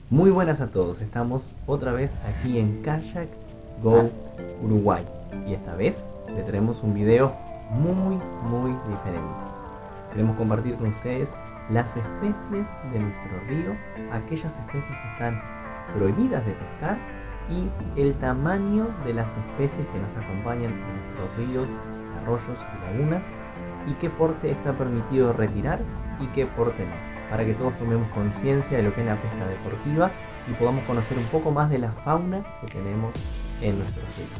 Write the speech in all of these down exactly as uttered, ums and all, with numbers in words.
Muy buenas a todos, estamos otra vez aquí en Kayak Go Uruguay y esta vez le traemos un video muy muy diferente. Queremos compartir con ustedes las especies de nuestro río, aquellas especies que están prohibidas de pescar y el tamaño de las especies que nos acompañan en nuestros ríos, arroyos y lagunas, y qué porte está permitido retirar y qué porte no, para que todos tomemos conciencia de lo que es la pesca deportiva y podamos conocer un poco más de la fauna que tenemos en nuestros ríos.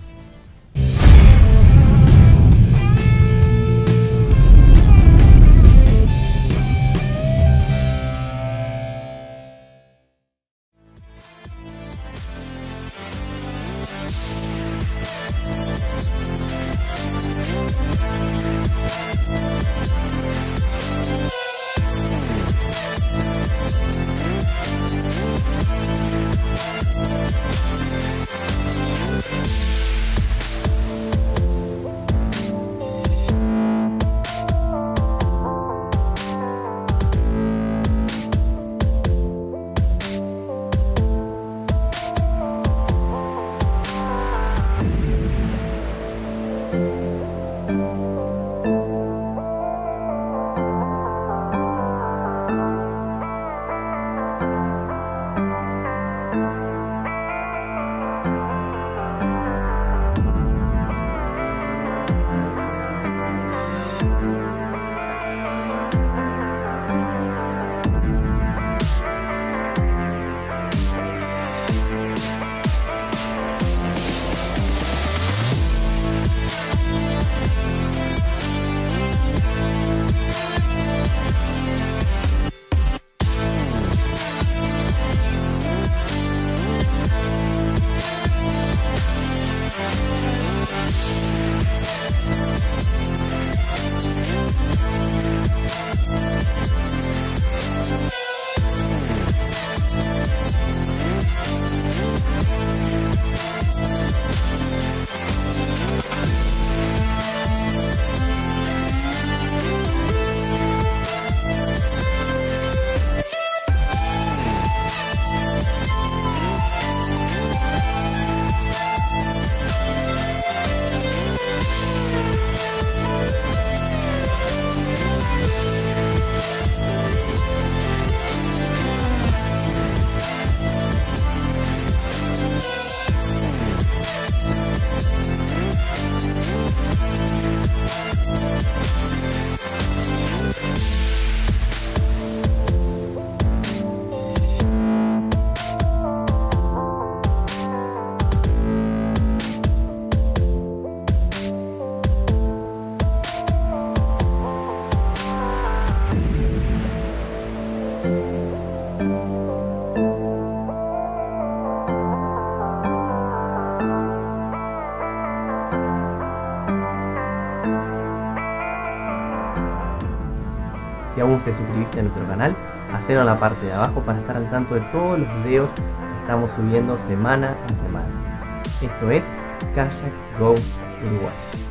Si aún te suscribiste a nuestro canal, hacelo en la parte de abajo para estar al tanto de todos los videos que estamos subiendo semana a semana. Esto es Kayak Go Uruguay.